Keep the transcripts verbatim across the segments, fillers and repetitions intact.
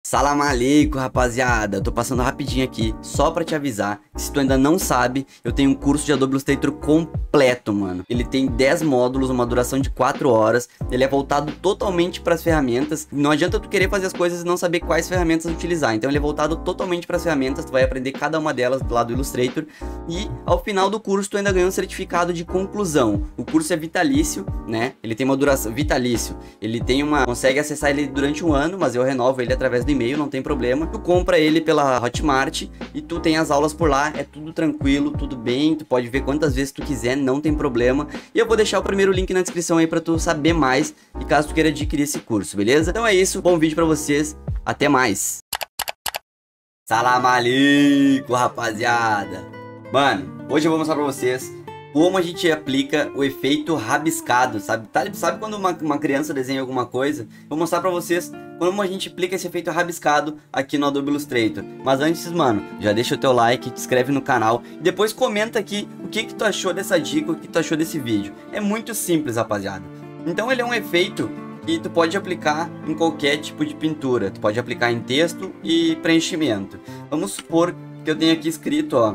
Salam aleikum, rapaziada. Eu tô passando rapidinho aqui, só pra te avisar que se tu ainda não sabe, eu tenho um curso de Adobe Illustrator completo, mano. Ele tem dez módulos, uma duração de quatro horas. Ele é voltado totalmente pras ferramentas. Não adianta tu querer fazer as coisas e não saber quais ferramentas utilizar. Então ele é voltado totalmente pras ferramentas. Tu vai aprender cada uma delas lá do Illustrator. E ao final do curso tu ainda ganha um certificado de conclusão. O curso é vitalício, né? Ele tem uma duração vitalício. Ele tem uma... consegue acessar ele durante um ano, mas eu renovo ele através do e-mail, não tem problema. Tu compra ele pela Hotmart e tu tem as aulas por lá, é tudo tranquilo, tudo bem, tu pode ver quantas vezes tu quiser, não tem problema. E eu vou deixar o primeiro link na descrição aí pra tu saber mais e caso tu queira adquirir esse curso, beleza? Então é isso, bom vídeo pra vocês, até mais! Salam aleikum, rapaziada! Mano, hoje eu vou mostrar pra vocês como a gente aplica o efeito rabiscado, sabe? Tá, sabe quando uma, uma criança desenha alguma coisa? Vou mostrar pra vocês como a gente aplica esse efeito rabiscado aqui no Adobe Illustrator. Mas antes, mano, já deixa o teu like, te inscreve no canal e depois comenta aqui o que que tu achou dessa dica, o que tu achou desse vídeo. É muito simples, rapaziada. Então ele é um efeito que tu pode aplicar em qualquer tipo de pintura. Tu pode aplicar em texto e preenchimento. Vamos supor que eu tenho aqui escrito, ó,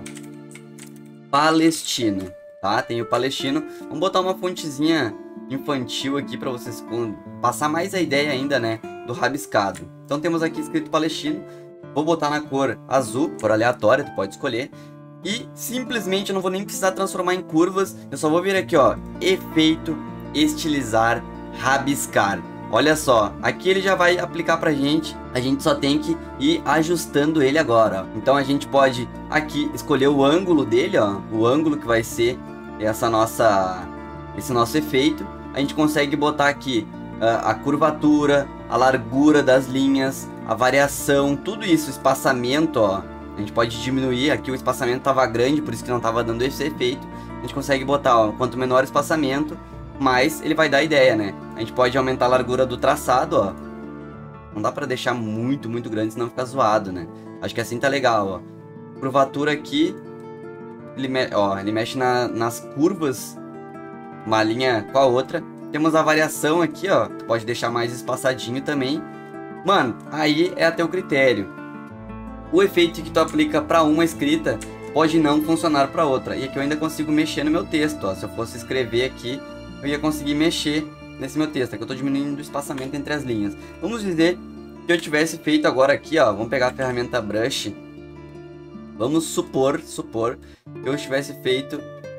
Palestino. Tá? Tem o Palestino. Vamos botar uma fontezinha infantil aqui para vocês passar mais a ideia ainda, né, do rabiscado. Então temos aqui escrito Palestino. Vou botar na cor azul, cor aleatória, tu pode escolher. E simplesmente eu não vou nem precisar transformar em curvas. Eu só vou vir aqui, ó, efeito, estilizar, rabiscar. Olha só, aqui ele já vai aplicar pra gente. A gente só tem que ir ajustando ele agora, ó. Então a gente pode aqui escolher o ângulo dele, ó, o ângulo que vai ser essa nossa, esse nosso efeito. A gente consegue botar aqui uh, a curvatura, a largura das linhas, a variação, tudo isso, espaçamento, ó. A gente pode diminuir, aqui o espaçamento estava grande, por isso que não estava dando esse efeito. A gente consegue botar, ó, quanto menor o espaçamento, mais ele vai dar ideia, né? A gente pode aumentar a largura do traçado, ó. Não dá pra deixar muito, muito grande, senão fica zoado, né? Acho que assim tá legal, ó. Curvatura aqui, ele, me... ó, ele mexe na, nas curvas, uma linha com a outra. Temos a variação aqui, ó. Tu pode deixar mais espaçadinho também. Mano, aí é a teu critério. O efeito que tu aplica pra uma escrita pode não funcionar pra outra. E aqui eu ainda consigo mexer no meu texto, ó. Se eu fosse escrever aqui, eu ia conseguir mexer nesse meu texto, aqui eu tô diminuindo o espaçamento entre as linhas. Vamos dizer que eu tivesse feito agora aqui, ó, vamos pegar a ferramenta Brush. Vamos supor, supor que eu tivesse feito,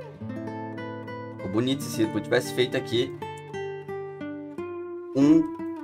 ficou bonito esse círculo, eu tivesse feito aqui um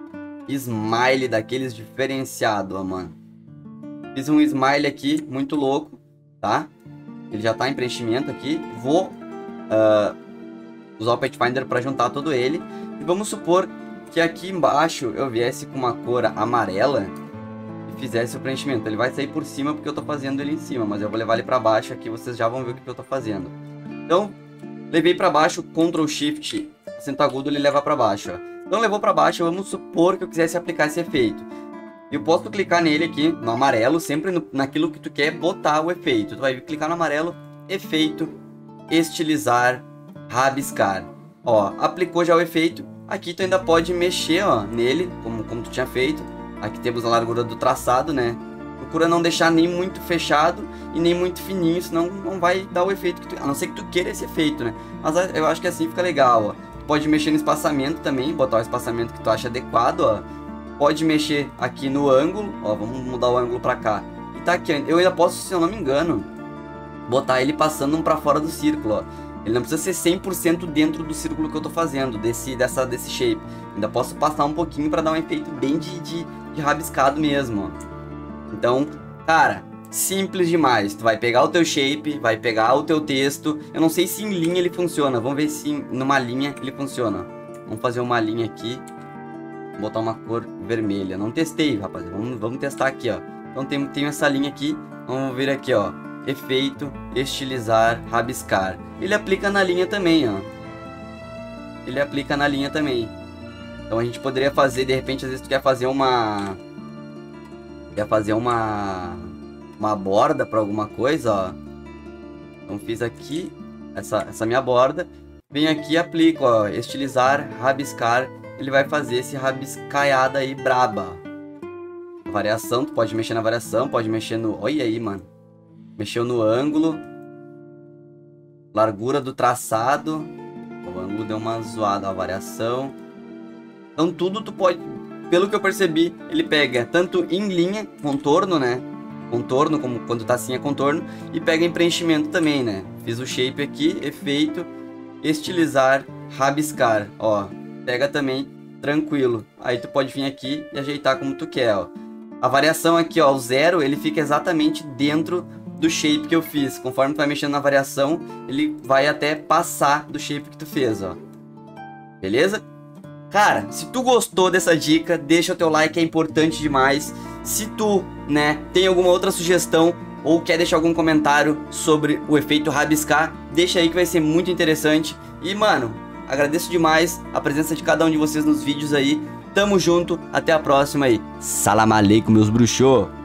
smile daqueles diferenciado, ó, mano. Fiz um smile aqui, muito louco, tá? Ele já tá em preenchimento aqui. Vou uh, usar o Pathfinder para juntar todo ele. E vamos supor que aqui embaixo eu viesse com uma cor amarela e fizesse o preenchimento. Ele vai sair por cima porque eu tô fazendo ele em cima, mas eu vou levar ele para baixo aqui, vocês já vão ver o que eu tô fazendo. Então, levei para baixo, control shift, acento agudo, ele leva para baixo, ó. Então levou para baixo, vamos supor que eu quisesse aplicar esse efeito. Eu posso clicar nele aqui, no amarelo, sempre no, naquilo que tu quer botar o efeito. Tu vai clicar no amarelo, efeito, estilizar, rabiscar. Ó, aplicou já o efeito. Aqui tu ainda pode mexer, ó, nele, como, como tu tinha feito. Aqui temos a largura do traçado, né? Procura não deixar nem muito fechado e nem muito fininho, senão não vai dar o efeito que tu... A não ser que tu queira esse efeito, né? Mas eu acho que assim fica legal, ó. Tu pode mexer no espaçamento também, botar o espaçamento que tu acha adequado, ó. Pode mexer aqui no ângulo, ó, vamos mudar o ângulo pra cá. E tá aqui, eu ainda posso, se eu não me engano, botar ele passando um pra fora do círculo, ó. Ele não precisa ser cem por cento dentro do círculo que eu tô fazendo, desse, dessa, desse shape. Ainda posso passar um pouquinho pra dar um efeito bem de, de, de rabiscado mesmo, ó. Então, cara, simples demais. Tu vai pegar o teu shape, vai pegar o teu texto. Eu não sei se em linha ele funciona, vamos ver se numa linha ele funciona. Vamos fazer uma linha aqui. Vou botar uma cor vermelha. Não testei, rapaziada. Vamos, vamos testar aqui, ó. Então tem, tem essa linha aqui. Vamos ver aqui, ó. Efeito, estilizar, rabiscar. Ele aplica na linha também, ó. Ele aplica na linha também. Então a gente poderia fazer, de repente, às vezes tu quer fazer uma... Quer fazer uma... Uma borda para alguma coisa, ó. Então fiz aqui essa, essa minha borda. Venho aqui e aplico, ó. Estilizar, rabiscar. Ele vai fazer esse rabiscaiada aí braba. variação, tu pode mexer na variação, pode mexer no... Olha aí, mano. Mexeu no ângulo. Largura do traçado. O ângulo deu uma zoada, a variação. Então tudo tu pode... Pelo que eu percebi, ele pega tanto em linha, contorno, né? Contorno, como quando tá assim é contorno. E pega em preenchimento também, né? Fiz o shape aqui, efeito, estilizar, rabiscar, ó. Pega também tranquilo. Aí tu pode vir aqui e ajeitar como tu quer, ó. A variação aqui, ó, o zero, ele fica exatamente dentro do shape que eu fiz. Conforme tu vai mexendo na variação, ele vai até passar do shape que tu fez, ó. Beleza? Cara, se tu gostou dessa dica, deixa o teu like, é importante demais. Se tu, né, tem alguma outra sugestão ou quer deixar algum comentário sobre o efeito rabiscar, deixa aí que vai ser muito interessante. E, mano, agradeço demais a presença de cada um de vocês nos vídeos aí. Tamo junto, até a próxima aí. Salam aleikum, meus bruxos!